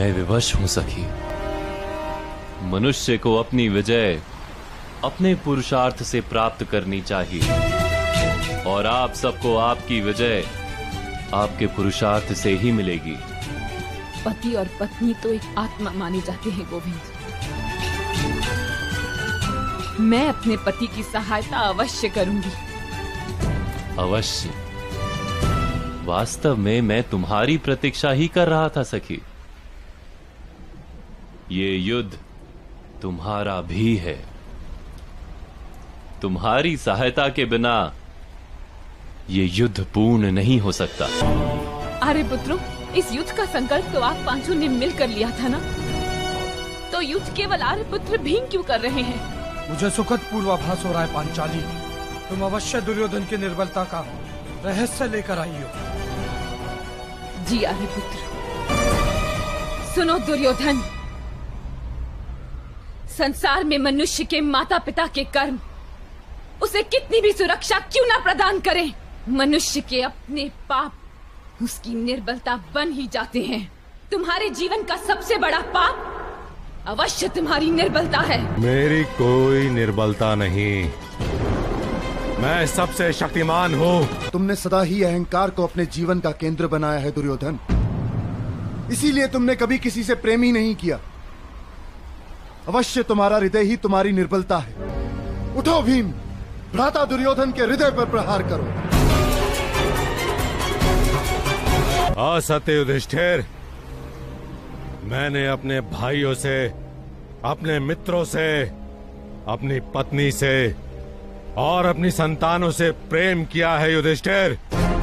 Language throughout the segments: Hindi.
मैं विवश हूं सखी। मनुष्य को अपनी विजय अपने पुरुषार्थ से प्राप्त करनी चाहिए और आप सबको आपकी विजय आपके पुरुषार्थ से ही मिलेगी। पति और पत्नी तो एक आत्मा माने जाते हैं गोविंद। मैं अपने पति की सहायता अवश्य करूंगी। अवश्य। वास्तव में मैं तुम्हारी प्रतीक्षा ही कर रहा था सखी। ये युद्ध तुम्हारा भी है। तुम्हारी सहायता के बिना ये युद्ध पूर्ण नहीं हो सकता। अरे पुत्रों, इस युद्ध का संकल्प तो आप पांचों ने मिलकर लिया था ना? तो युद्ध केवल आर्यपुत्र भीम क्यों कर रहे हैं? मुझे सुखद पूर्वाभास हो रहा है पांचाली, तुम अवश्य दुर्योधन की निर्बलता का रहस्य लेकर आई हो। जी आर्यपुत्र। सुनो दुर्योधन, संसार में मनुष्य के माता पिता के कर्म उसे कितनी भी सुरक्षा क्यों ना प्रदान करें, मनुष्य के अपने पाप उसकी निर्बलता बन ही जाते हैं। तुम्हारे जीवन का सबसे बड़ा पाप अवश्य तुम्हारी निर्बलता है। मेरी कोई निर्बलता नहीं, मैं सबसे शक्तिमान हूँ। तुमने सदा ही अहंकार को अपने जीवन का केंद्र बनाया है दुर्योधन, इसीलिए तुमने कभी किसी से प्रेम ही नहीं किया। अवश्य तुम्हारा हृदय ही तुम्हारी निर्बलता है। उठो भीम, भ्राता दुर्योधन के हृदय पर प्रहार करो। असत्य युधिष्ठिर, मैंने अपने भाइयों से, अपने मित्रों से, अपनी पत्नी से और अपनी संतानों से प्रेम किया है युधिष्ठिर।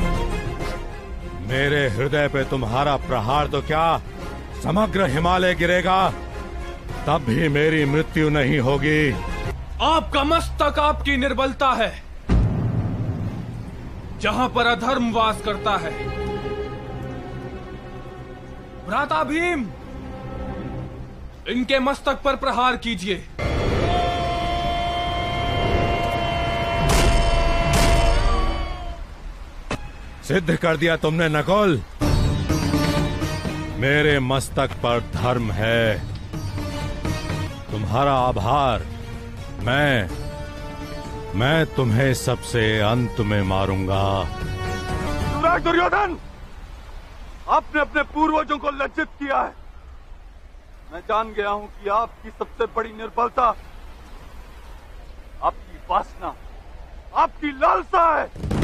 मेरे हृदय पे तुम्हारा प्रहार तो क्या समग्र हिमालय गिरेगा, तब भी मेरी मृत्यु नहीं होगी। आपका मस्तक आपकी निर्बलता है। जहां पर अधर्म वास करता है, भ्राता भीम, इनके मस्तक पर प्रहार कीजिए। सिद्ध कर दिया तुमने नकुल, मेरे मस्तक पर धर्म है। तुम्हारा आभार। मैं तुम्हें सबसे अंत में मारूंगा। युवराज दुर्योधन, आपने अपने पूर्वजों को लज्जित किया है। मैं जान गया हूं कि आपकी सबसे बड़ी निर्बलता आपकी वासना, आपकी लालसा है।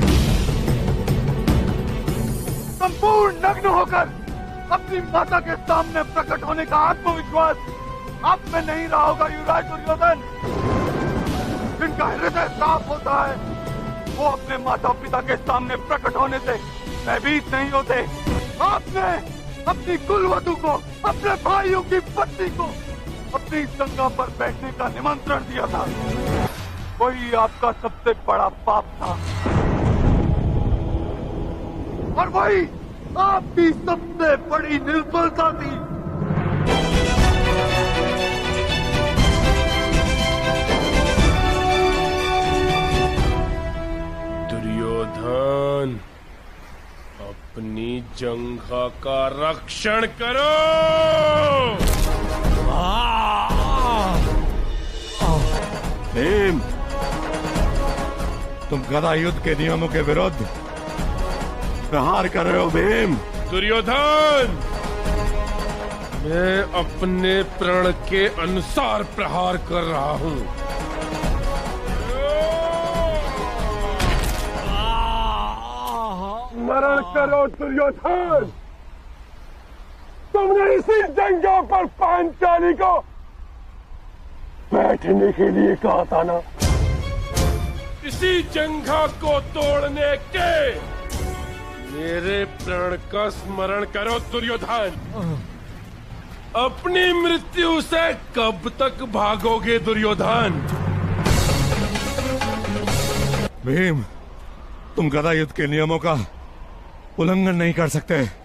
संपूर्ण नग्न होकर अपनी माता के सामने प्रकट होने का आत्मविश्वास आप में नहीं रहा होगा युवराज दुर्योधन। जिनका हृदय साफ होता है वो अपने माता पिता के सामने प्रकट होने से भयभीत नहीं होते। आपने अपनी कुलवधू को, अपने भाइयों की पत्नी को अपनी संगा पर बैठने का निमंत्रण दिया था। वही आपका सबसे बड़ा पाप था और वही आपकी सबसे बड़ी निर्बलता थी। दुर्योधन, अपनी जंघा का रक्षण करो। भीम, तुम गदा युद्ध के नियमों के विरुद्ध प्रहार कर रहे हो भीम। दुर्योधन, मैं अपने प्रण के अनुसार प्रहार कर रहा हूँ। स्मरण करो दुर्योधन, तुमने इसी जंगों पर पांचाली को बैठने के लिए कहा था ना। इसी जंघा को तोड़ने के मेरे प्रण का स्मरण करो दुर्योधन। अपनी मृत्यु से कब तक भागोगे दुर्योधन? भीम, तुम गदा युद्ध के नियमों का उल्लंघन नहीं कर सकते।